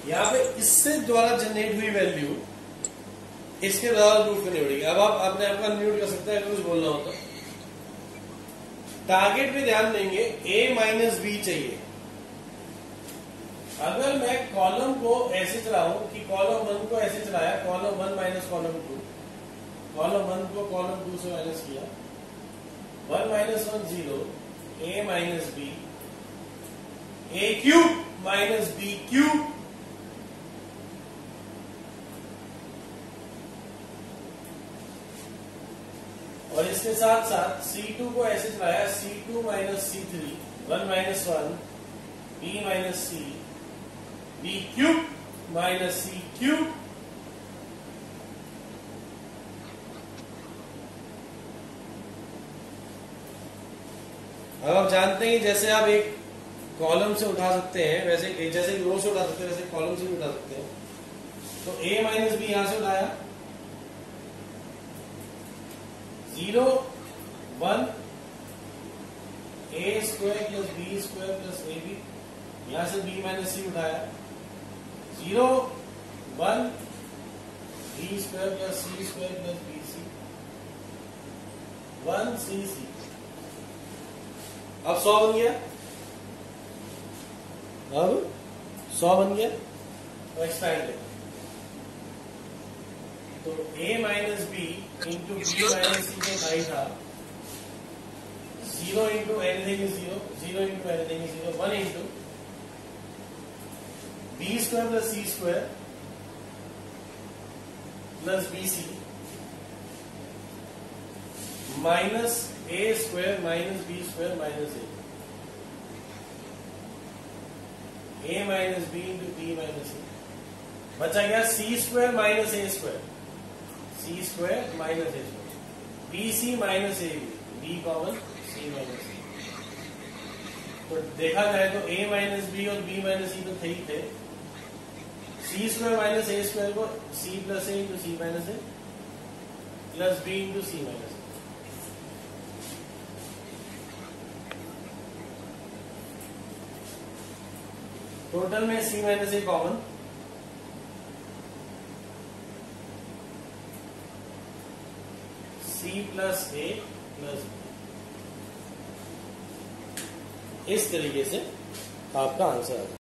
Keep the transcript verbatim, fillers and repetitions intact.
यहाँ पे इससे द्वारा जनरेट हुई वैल्यू इसके द्वारा प्रूफ करनी पड़ेगी। अब आप अपने आप को अनम्यूट कर सकते हैं अगर कुछ बोलना हो तो। टारगेट पे ध्यान देंगे, ए माइनस बी चाहिए। अगर मैं कॉलम को ऐसे चलाऊं कि कॉलम वन को ऐसे चलाया, column one minus column two, column one को कॉलम टू से माइनस किया, one minus one zero, A minus B, A cube minus B cube, और इसके साथ साथ सी टू को ऐसे चलाया, C two minus C three, one minus one, B minus C, B cube minus C cube, अब आप जानते हैं जैसे आप एक कॉलम से उठा सकते हैं वैसे, जैसे रो से उठा सकते हैं वैसे कॉलम से भी उठा सकते हैं। तो ए माइनस बी यहां से उठाया, zero one, A square plus B square plus A B, यहां से बी माइनस सी उठाया, zero one, B square plus C square plus B C, one C C. अब सौ बन गया, अब सौ बन गया और एक्सपेंड है। तो a minus B into B minus C के भाई था, zero into anything is zero, zero into anything is zero, one into B square plus C square plus B C minus A square minus B square minus A, A minus B into B minus A, बचा गया C square minus A square, C square minus A square, B C minus A B, B common C minus ए। तो देखा जाए तो A minus B और B minus C तो थे ही थे, C square minus A square को C plus A into C minus A plus B into C minus A. Total में C minus A common, C plus A plus B, इस तरीके से आपका आंसर आ जाए।